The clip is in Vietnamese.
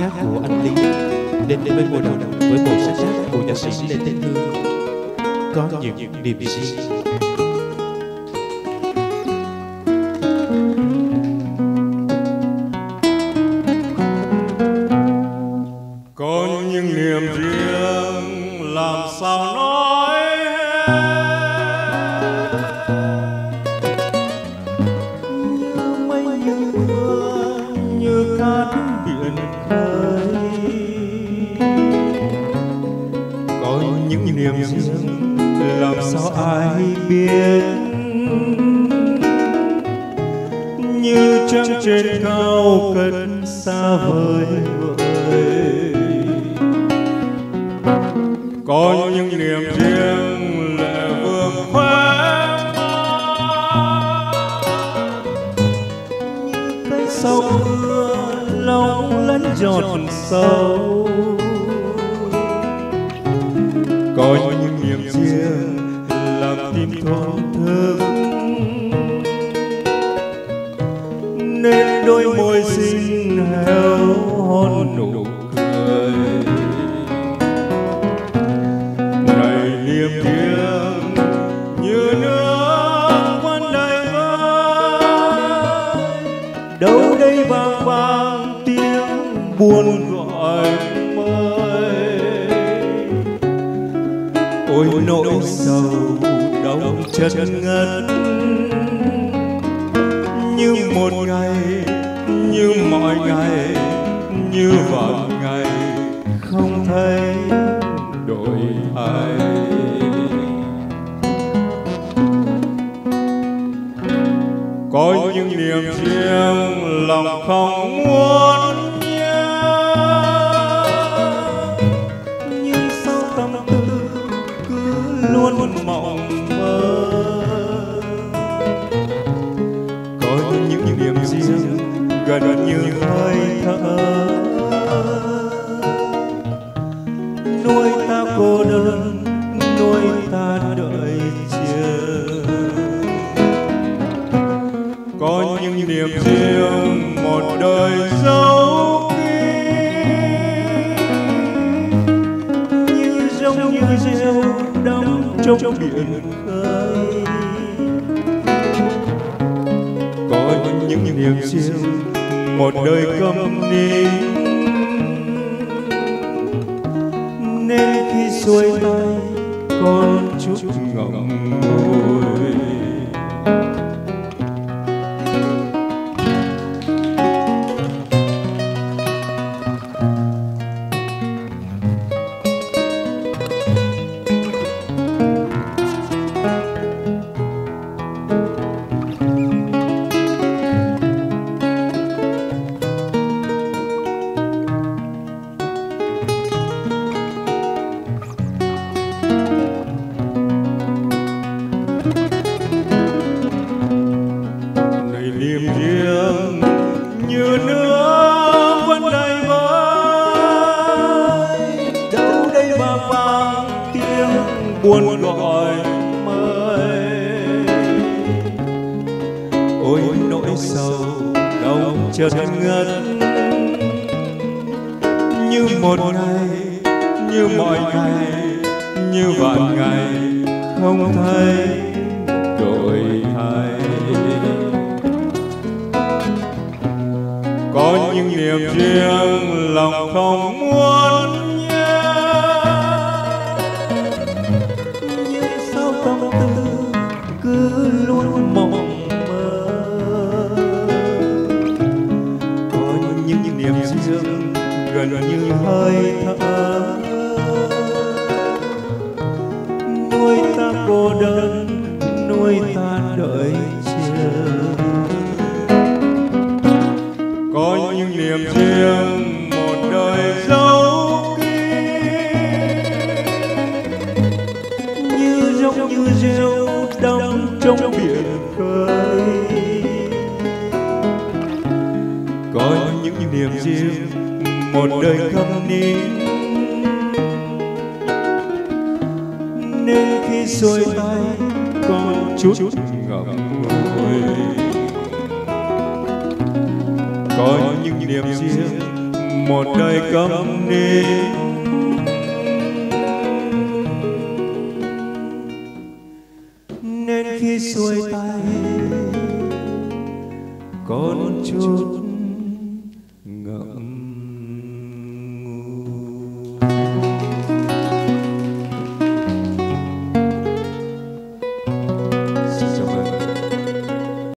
hát của anh Lý đến với mùa đầu với một sáng tác của nhạc sĩ Lê Tế Hương có những niềm riêng. Có những niềm riêng làm sao nói như mây như mưa như cát biển khơi. có những niềm riêng làm sao ai biết, như trăng trên cao cất xa vời vời. có những niềm riêng lệ vương khoe Như cây sau mưa long lẫn giọt sâu. có những niềm riêng làm tim thoáng thức, nên đôi môi xinh héo hon nụ cười. này niềm riêng như nước quanh đầy vơi, Đâu đây vang vang tiếng buồn gọi mời. Ôi nỗi sầu đau chất ngất, như một ngày như mọi ngày như vạn ngày không thấy đổi thay. có những niềm riêng lòng không muốn nhớ, nhưng sao tâm tư cứ luôn mộng mơ. có những niềm riêng gần như hơi thở, Nuôi ta cô đơn, nuôi ta đợi chờ. có những niềm riêng một đời dấu kín, Như giống như rêu đắm trong biển khơi. có những niềm riêng một đời câm nín, Nên khi xuôi tay còn chút ngậm ngùi. Niềm riêng như nước vẫn đầy vơi, đâu đây vang vang tiếng buồn gọi mời. ôi nỗi sầu đau chợt ngất, như một ngày như mọi ngày như vạn ngày không thấy đổi thay. có những niềm riêng lòng không muốn nhớ, Nhưng sao tâm tư cứ luôn mộng mơ. có những niềm riêng gần như hơi thở, Nuôi ta cô đơn, nuôi ta đợi chờ. có những niềm riêng một đời dấu kín, Như giống như rêu đắm trong biển khơi. có những niềm riêng một đời câm nín, Nên khi xuôi tay còn chút ngậm ngùi. có những niềm riêng một đời câm nín. Nên khi xuôi tay còn chút